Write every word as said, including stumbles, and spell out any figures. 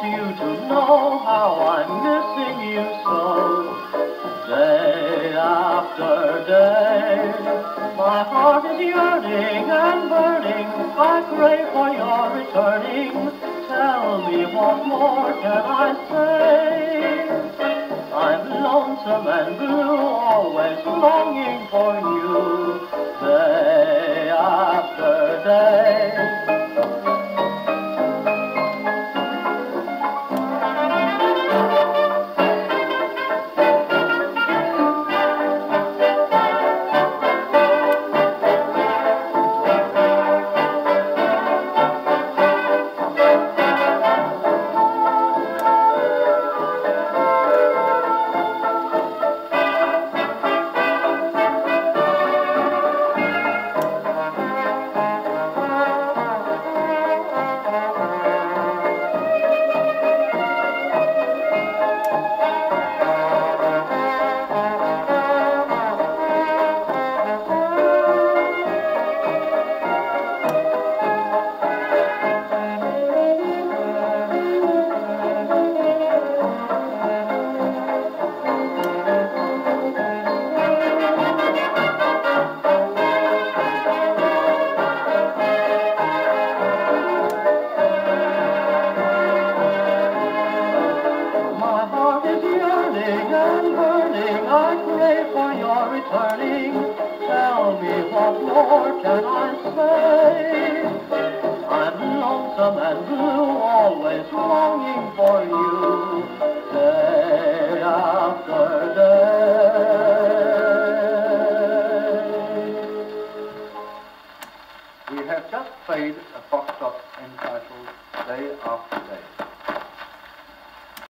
you to know how I'm missing you so. Day after day, my heart is yearning and burning. I crave for your returning. Tell me what more can I say? I'm lonesome and blue, always longing for you. Day after day. And burning, I crave for your returning. Tell me what more can I say? I'm lonesome and blue, always longing for you, day after day. We have just played a foxtrot entitled Day After Day.